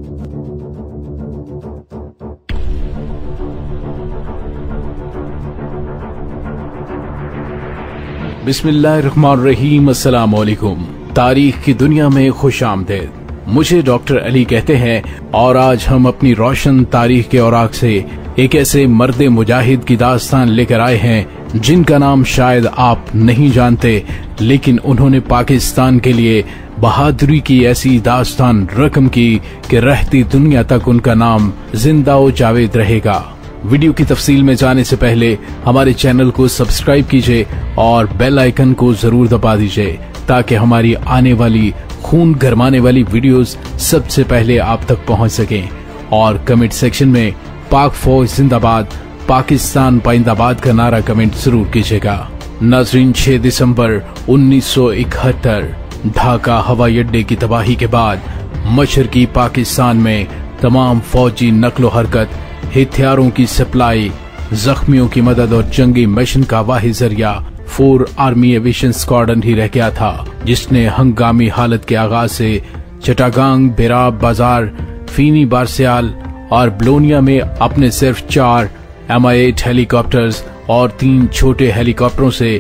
बिस्मिल्लाहिर्रहमानिर्रहीम। अस्सलाम वालेकुम। तारीख की दुनिया में खुश आमदीद। मुझे डॉक्टर अली कहते हैं और आज हम अपनी रोशन तारीख के औराक से एक ऐसे मर्द मुजाहिद की दास्तान लेकर आए हैं जिनका नाम शायद आप नहीं जानते, लेकिन उन्होंने पाकिस्तान के लिए बहादुरी की ऐसी दास्तान रकम की कि रहती दुनिया तक उनका नाम जिंदा व जावेद रहेगा। वीडियो की तफसील में जाने से पहले हमारे चैनल को सब्सक्राइब कीजिए और बेल आइकन को जरूर दबा दीजिए ताकि हमारी आने वाली खून गरमाने वाली वीडियोस सबसे पहले आप तक पहुंच सकें। और कमेंट सेक्शन में पाक फौज जिंदाबाद, पाकिस्तान पाइंदाबाद का नारा कमेंट जरूर कीजिएगा। नाज़रीन, 6 दिसंबर 1971 ढाका हवाई अड्डे की तबाही के बाद मशरकी पाकिस्तान में तमाम फौजी नकलो हरकत, हथियारों की सप्लाई, जख्मियों की मदद और जंगी मिशन का वाहिद जरिया 4 आर्मी एविएशन स्क्वाड्रन ही रह गया था, जिसने हंगामी हालत के आगाज से चटागांग, बेराब बाजार, फीनी बारसियाल और ब्लोनिया में अपने सिर्फ 4 MI-8 हेलीकॉप्टर्स और 3 छोटे हेलीकॉप्टरों से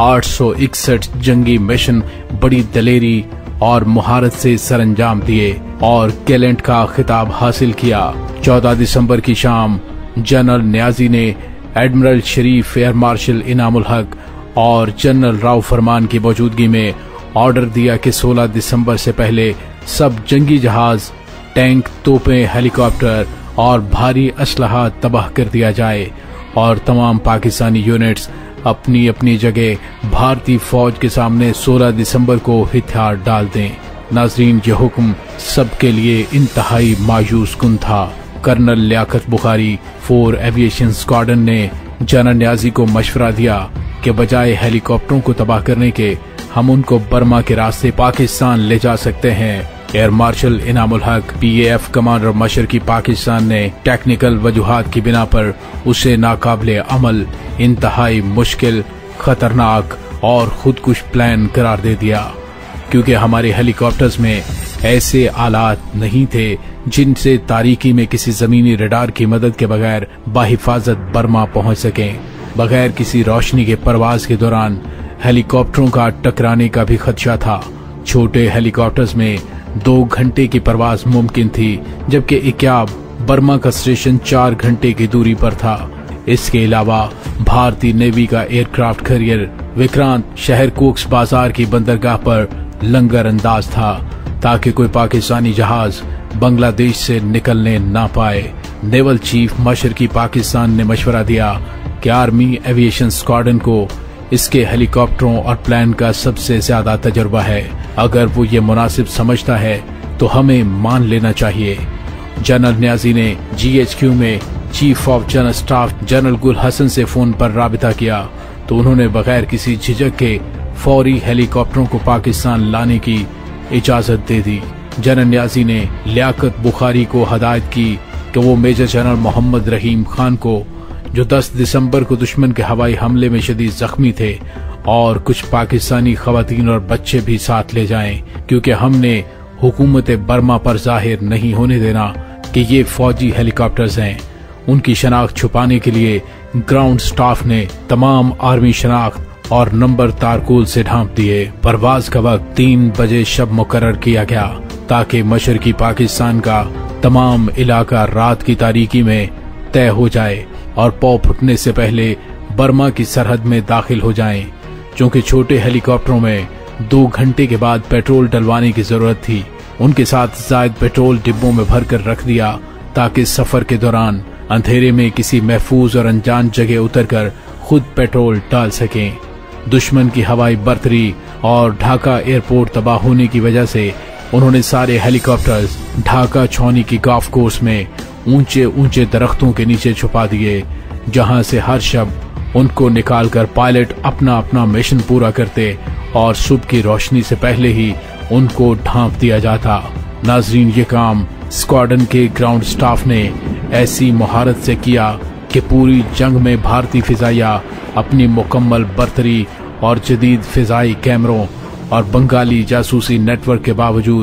861 जंगी मिशन बड़ी दलेरी और मुहारत से सरंजाम दिए और गैलेंट का खिताब हासिल किया। 14 दिसंबर की शाम जनरल न्याजी ने admiral Sharif, air marshal Inamul Haq और जनरल राव फरमान की मौजूदगी में ऑर्डर दिया कि 16 दिसंबर से पहले सब जंगी जहाज, टैंक, तोपें, हेलीकॉप्टर और भारी असलहा तबाह कर दिया जाए और तमाम पाकिस्तानी यूनिट्स अपनी अपनी जगह भारतीय फौज के सामने 16 दिसंबर को हथियार डाल दें। नाजरीन, ये हुक्म सबके लिए इंतहाई मायूस कुन था। Colonel Liaquat Bukhari 4 aviation squadron ने जनरल न्याजी को मशवरा दिया कि बजाय हेलीकॉप्टरों को तबाह करने के हम उनको बर्मा के रास्ते पाकिस्तान ले जा सकते हैं। एयर मार्शल इनामुल हक, PAF कमांडर मशरकी पाकिस्तान ने टेक्निकल वजूहात की बिना पर उसे नाकाबिले अमल, इंतहाई मुश्किल, खतरनाक और खुदकुश प्लान करार दे दिया, क्योंकि हमारे हेलीकॉप्टर्स में ऐसे आलात नहीं थे जिनसे तारीकी में किसी जमीनी रडार की मदद के बगैर बाहिफाजत बर्मा पहुंच सकें। बगैर किसी रोशनी के परवाज के दौरान हेलीकॉप्टरों का टकराने का भी खदशा था। छोटे हेलीकॉप्टर्स में 2 घंटे की परवाज मुमकिन थी, जबकि इक्याब बर्मा का स्टेशन 4 घंटे की दूरी पर था। इसके अलावा भारतीय नेवी का एयरक्राफ्ट कैरियर विक्रांत शहर कोक्स बाजार की बंदरगाह पर लंगर अंदाज था ताकि कोई पाकिस्तानी जहाज बांग्लादेश से निकलने ना पाए। नेवल चीफ मशरकी पाकिस्तान ने मशवरा दिया कि आर्मी एविएशन स्क्वाड्रन को इसके हेलीकॉप्टरों और प्लान का सबसे ज्यादा तजुर्बा है। अगर वो ये मुनासिब समझता है तो हमें मान लेना चाहिए। जनरल न्याजी ने GHQ में chief of general staff general Gul Hassan से फोन पर राबिता किया तो उन्होंने बगैर किसी झिझक के फौरी हेलीकॉप्टरों को पाकिस्तान लाने की इजाजत दे दी। जनरल न्याजी ने लियाकत बुखारी को हदायत की कि वो मेजर जनरल मोहम्मद रहीम खान को, जो 10 दिसंबर को दुश्मन के हवाई हमले में शदीद जख्मी थे, और कुछ पाकिस्तानी खवातीन और बच्चे भी साथ ले जाएं, क्योंकि हमने हुकूमत बर्मा पर जाहिर नहीं होने देना कि ये फौजी हेलीकॉप्टर्स हैं। उनकी शनाख्त छुपाने के लिए ग्राउंड स्टाफ ने तमाम आर्मी शनाख्त और नंबर तारकोल से ढांप दिए। परवाज का वक्त 3 बजे शब मुकर्रर किया गया ताकि मशरकी पाकिस्तान का तमाम इलाका रात की तारीकी में तय हो जाए और पौ फुटने से पहले बर्मा की सरहद में दाखिल हो जाएं। चूंकि छोटे हेलीकॉप्टरों में 2 घंटे के बाद पेट्रोल डलवाने की जरूरत थी, उनके साथ जायद पेट्रोल डिब्बों में भरकर रख दिया ताकि सफर के दौरान अंधेरे में किसी महफूज और अनजान जगह उतरकर खुद पेट्रोल डाल सकें। दुश्मन की हवाई बर्तरी और ढाका एयरपोर्ट तबाह होने की वजह से उन्होंने सारे हेलीकॉप्टर्स ढाका छावनी की गोल्फ कोर्स में ऊंचे ऊंचे दरख्तों के नीचे छुपा दिए, जहां से हर शब उनको निकालकर पायलट अपना अपना मिशन पूरा करते और सुबह की रोशनी से पहले ही उनको ढांप दिया जाता। नाजरीन, ये काम स्क्वाड्रन के ग्राउंड स्टाफ ने ऐसी महारत से किया कि पूरी जंग में भारतीय फिजाइया अपनी मुकम्मल बर्तरी और जदीद फिजाई कैमरों और बंगाली जासूसी नेटवर्क के बावजूद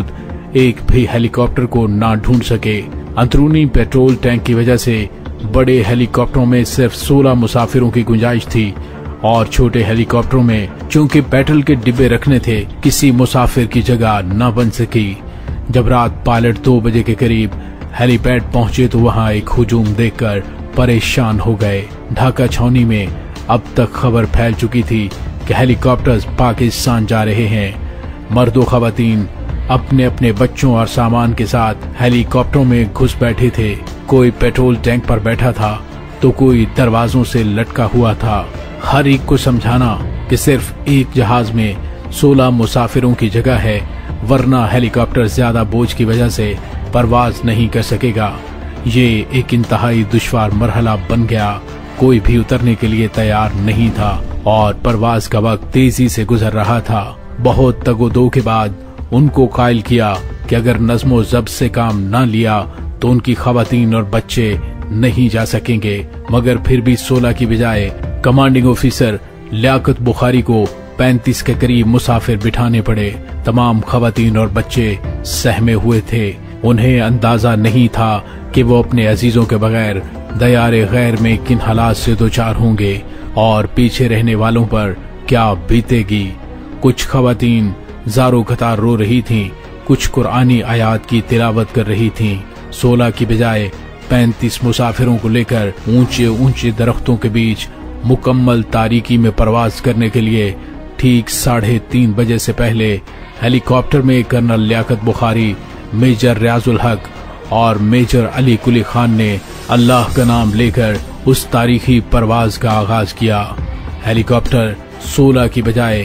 एक भी हेलीकॉप्टर को ना ढूंढ सके। अंदरूनी पेट्रोल टैंक की वजह से बड़े हेलीकॉप्टरों में सिर्फ 16 मुसाफिरों की गुंजाइश थी और छोटे हेलीकॉप्टरों में चूंकि पेट्रोल के डिब्बे रखने थे, किसी मुसाफिर की जगह न बन सकी। जब रात पायलट 2 बजे के करीब हेलीपैड पहुंचे तो वहां एक हुजूम देखकर परेशान हो गए। ढाका छावनी में अब तक खबर फैल चुकी थी कि हेलीकॉप्टर्स पाकिस्तान जा रहे हैं। मर्दों खवातीन अपने अपने बच्चों और सामान के साथ हेलीकॉप्टरों में घुस बैठे थे। कोई पेट्रोल टैंक पर बैठा था तो कोई दरवाजों से लटका हुआ था। हर एक को समझाना कि सिर्फ एक जहाज में 16 मुसाफिरों की जगह है, वरना हेलीकॉप्टर ज्यादा बोझ की वजह से परवाज नहीं कर सकेगा। ये एक इंतहाई दुश्वार मरहला बन गया। कोई भी उतरने के लिए तैयार नहीं था और परवाज का वक्त तेजी से गुजर रहा था। बहुत तगोदो के बाद उनको कायल किया कि अगर नज़्मो ज़ब्त से काम न लिया तो उनकी खवातीन और बच्चे नहीं जा सकेंगे। मगर फिर भी 16 की बजाय कमांडिंग ऑफिसर लियाकत बुखारी को 35 के करीब मुसाफिर बिठाने पड़े। तमाम खवातीन और बच्चे सहमे हुए थे। उन्हें अंदाजा नहीं था कि वो अपने अजीजों के बगैर दयारे गैर में किन हालात से दोचार होंगे और पीछे रहने वालों पर क्या बीतेगी। कुछ खवातीन ज़ारो कतार रो रही थीं, कुछ कुरानी आयात की तिलावत कर रही थीं। 16 की बजाय 35 मुसाफिरों को लेकर ऊंचे ऊंचे दरख्तों के बीच मुकम्मल तारीकी में परवाज करने के लिए ठीक 3:30 बजे से पहले हेलीकॉप्टर में कर्नल लियाकत बुखारी, मेजर रियाजुल हक और मेजर अली कुली खान ने अल्लाह का नाम लेकर उस तारीखी परवाज का आगाज किया। हेलीकॉप्टर 16 की बजाय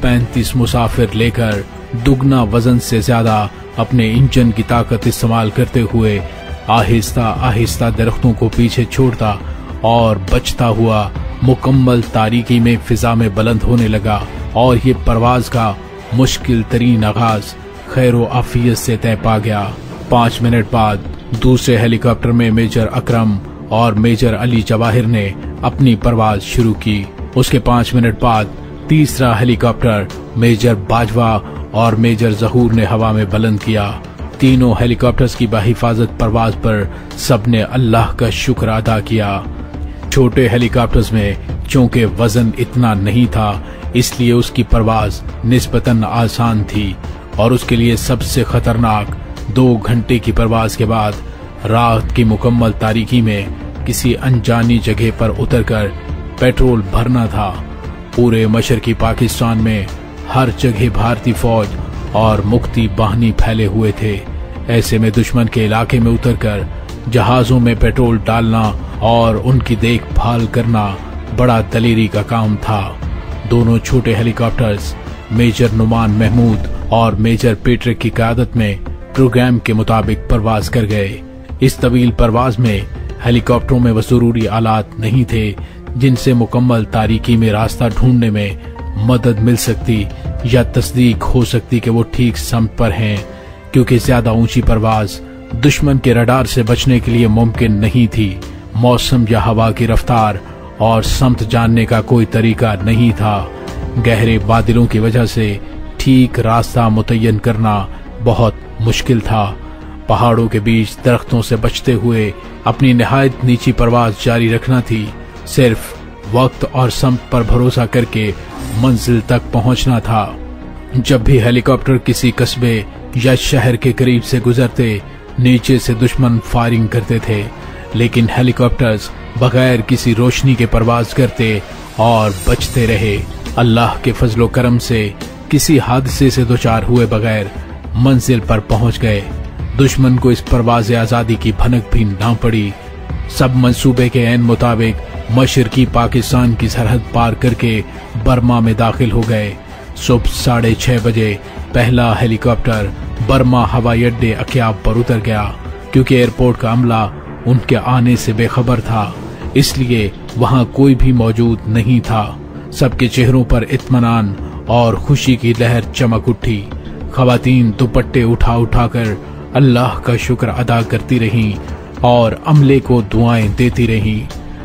35 मुसाफिर लेकर दुगना वजन से ज्यादा अपने इंजन की ताकत इस्तेमाल करते हुए आहिस्ता आहिस्ता दरख्तों को पीछे छोड़ता और बचता हुआ मुकम्मल तारीकी में फिजा में बुलंद होने लगा। और ये परवाज का मुश्किल तरीन आगाज खैर व आफियत से तय पा गया। 5 मिनट बाद दूसरे हेलीकॉप्टर में मेजर अकरम और मेजर अली जवाहिर ने अपनी परवाज शुरू की। उसके 5 मिनट बाद तीसरा हेलीकॉप्टर मेजर बाजवा और मेजर जहूर ने हवा में बुलंद किया। तीनों हेलीकॉप्टर्स की बाहिफाजत परवाज पर सबने अल्लाह का शुक्र अदा किया। छोटे हेलीकॉप्टर्स में चूंकि वजन इतना नहीं था, इसलिए उसकी परवाज निस्बतन आसान थी और उसके लिए सबसे खतरनाक 2 घंटे की परवाज के बाद रात की मुकम्मल तारीकी में किसी अनजानी जगह पर उतरकर पेट्रोल भरना था। पूरे मशरकी पाकिस्तान में हर जगह भारतीय फौज और मुक्ति बाहिनी फैले हुए थे। ऐसे में दुश्मन के इलाके में उतरकर जहाजों में पेट्रोल डालना और उनकी देखभाल करना बड़ा दलेरी का काम था। दोनों छोटे हेलीकॉप्टर्स मेजर नुमान महमूद और मेजर पेट्रिक की क़यादत में प्रोग्राम के मुताबिक परवाज कर गए। इस तवील परवाज में हेलीकॉप्टरों में वो जरूरी आलात नहीं थे जिनसे मुकम्मल तारीकी में रास्ता ढूंढने में मदद मिल सकती या तस्दीक हो सकती कि वो ठीक समत पर हैं, क्योंकि ज्यादा ऊंची परवाज दुश्मन के रडार से बचने के लिए मुमकिन नहीं थी। मौसम या हवा की रफ्तार और समत जानने का कोई तरीका नहीं था। गहरे बादलों की वजह से ठीक रास्ता मुतय्यन करना बहुत मुश्किल था। पहाड़ों के बीच दरख्तों से बचते हुए अपनी निहायत नीची परवाज जारी रखना थी। सिर्फ वक्त और समत पर भरोसा करके मंजिल तक पहुंचना था। जब भी हेलीकॉप्टर किसी कस्बे या शहर के करीब से गुजरते, नीचे से दुश्मन फायरिंग करते थे, लेकिन हेलीकॉप्टर्स बगैर किसी रोशनी के परवाज करते और बचते रहे। अल्लाह के फजलो करम से किसी हादसे से दोचार हुए बगैर मंजिल पर पहुंच गए। दुश्मन को इस परवाज़ आजादी की भनक भी ना पड़ी। सब मंसूबे के ऐन मुताबिक मशरकी पाकिस्तान की सरहद पार करके बर्मा में दाखिल हो गए। सुबह 6:30 बजे पहला हेलीकॉप्टर बर्मा हवाई अड्डे अक्याब पर उतर गया। क्योंकि एयरपोर्ट का अमला उनके आने से बेखबर था, इसलिए वहां कोई भी मौजूद नहीं था। सबके चेहरों पर इत्मीनान और खुशी की लहर चमक उठी। खवातीन दुपट्टे उठा उठाकर अल्लाह का शुक्र अदा करती रहीं और अमले को दुआएं देती रहीं।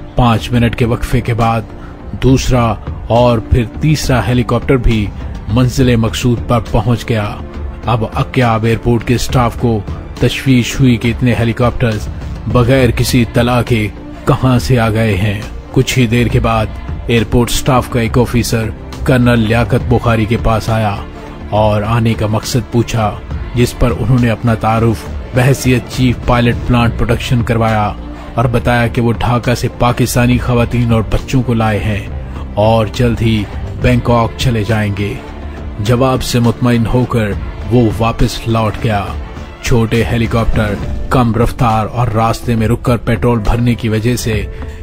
5 मिनट के वक्फे के बाद दूसरा और फिर तीसरा हेलीकॉप्टर भी मंजिल मकसूद पर पहुंच गया। अब अक्याब एयरपोर्ट के स्टाफ को तशवीश हुई कि इतने हेलीकॉप्टर्स बगैर किसी तला के कहां से आ गए हैं। कुछ ही देर के बाद एयरपोर्ट स्टाफ का एक ऑफिसर कर्नल लियाकत बुखारी के पास आया और आने का मकसद पूछा, जिस पर उन्होंने अपना तारुफ बहैसियत चीफ पायलट प्लांट प्रोडक्शन करवाया और बताया कि वो ढाका से पाकिस्तानी खवातीन और बच्चों को लाए हैं और जल्द ही बैंकॉक चले जाएंगे। जवाब से मुतमईन होकर वो वापस लौट गया। छोटे हेलीकॉप्टर कम रफ्तार और रास्ते में रुककर पेट्रोल भरने की वजह से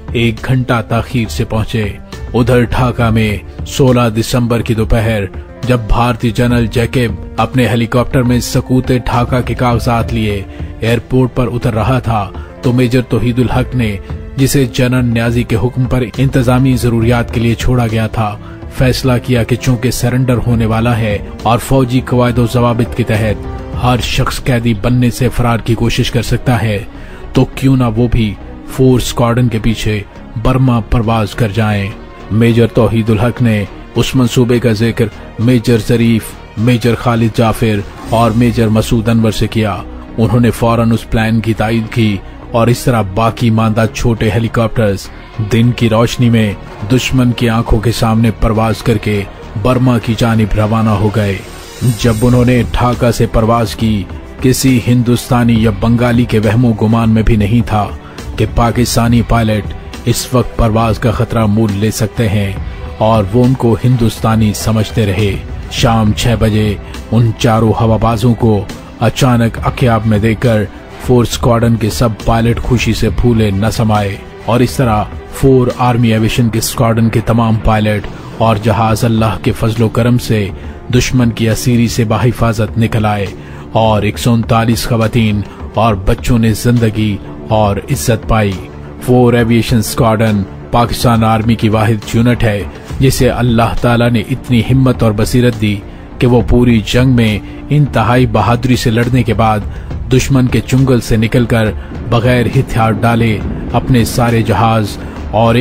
1 घंटा ताखीर से पहुंचे। उधर ढाका में 16 दिसंबर की दोपहर जब भारतीय जनरल जैकब अपने हेलीकॉप्टर में सकूते ढाका के कागजात लिए एयरपोर्ट पर उतर रहा था तो मेजर तौहीदुल हक ने, जिसे जनरल न्याजी के हुक्म पर इंतजामी जरूरियात के लिए छोड़ा गया था, फैसला किया कि चूंकि सरेंडर होने वाला है और फौजी कवायद और जवाबित के तहत हर शख्स कैदी बनने से फरार की कोशिश कर सकता है, तो क्यों ना वो भी 4 स्क्वाड्रन के पीछे बर्मा परवाज कर जाएं। मेजर तौहीदुल हक ने उस मंसूबे का जिक्र मेजर जरीफ, मेजर खालिद जाफिर और मेजर मसूद अनवर से किया। उन्होंने फौरन उस प्लान की तायीद की और इस तरह बाकी मांदा छोटे हेलीकॉप्टर्स दिन की रोशनी में दुश्मन की आंखों के सामने परवाज करके बर्मा की जानिब रवाना हो गए। जब उन्होंने ढाका से परवाज की, किसी हिंदुस्तानी या बंगाली के वहमो गुमान में भी नहीं था कि पाकिस्तानी पायलट इस वक्त परवाज का खतरा मोल ले सकते हैं और वो उनको हिंदुस्तानी समझते रहे। शाम 6 बजे उन चारों हवाबाजों को अचानक अक्याब में देखकर 4 स्क्वाड्रन के सब पायलट खुशी से फूले न समाये और इस तरह 4 आर्मी एविएशन के स्क्वाड्रन के तमाम पायलट और जहाज अल्लाह के फजलो करम से दुश्मन की असीरी से बाहिफाजत निकल आए और 139 खवातीन और बच्चों ने जिंदगी और इज्जत पाई। 4 एविएशन स्क्वाड्रन पाकिस्तान आर्मी की वाहिद यूनिट है जिसे अल्लाह ताला ने इतनी हिम्मत और बसीरत दी कि वो पूरी जंग में इंतहाई बहादुरी से लड़ने के बाद दुश्मन के चुंगल से निकलकर बगैर हथियार डाले अपने सारे जहाज और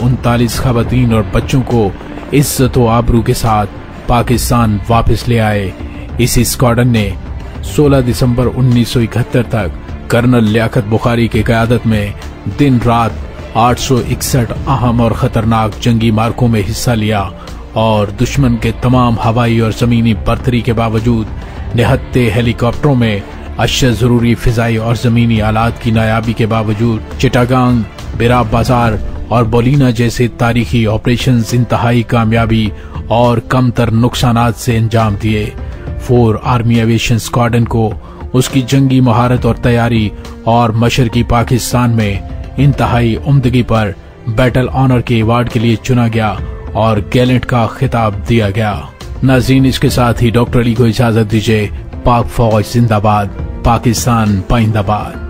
139 खवातीन और बच्चों को इज्जत व आबरू के साथ पाकिस्तान वापस ले आए। इसी स्क्वाड्रन ने 16 दिसंबर 1971 तक कर्नल लियाकत बुखारी की क़यादत में दिन रात 861 अहम और खतरनाक जंगी मार्कों में हिस्सा लिया और दुश्मन के तमाम हवाई और जमीनी बर्तरी के बावजूद निहत्ते हेलीकॉप्टरों में अश्य जरूरी फिजाई और जमीनी आलात की नायाबी के बावजूद चिटागांग, बिराब बाजार और बोलीना जैसे तारीखी ऑपरेशंस इंतहाई कामयाबी और कमतर नुकसानात से अंजाम दिए। 4 आर्मी एविएशन स्क्वाड्रन को उसकी जंगी महारत और तैयारी और मशरकी पाकिस्तान में इंतहाई उम्दगी पर बैटल ऑनर के अवार्ड के लिए चुना गया और गैलेंट का खिताब दिया गया। नाज़रीन, इसके साथ ही डॉक्टर अली को इजाजत दीजिए। पाक फौज जिंदाबाद, पाकिस्तान पाइंदाबाद।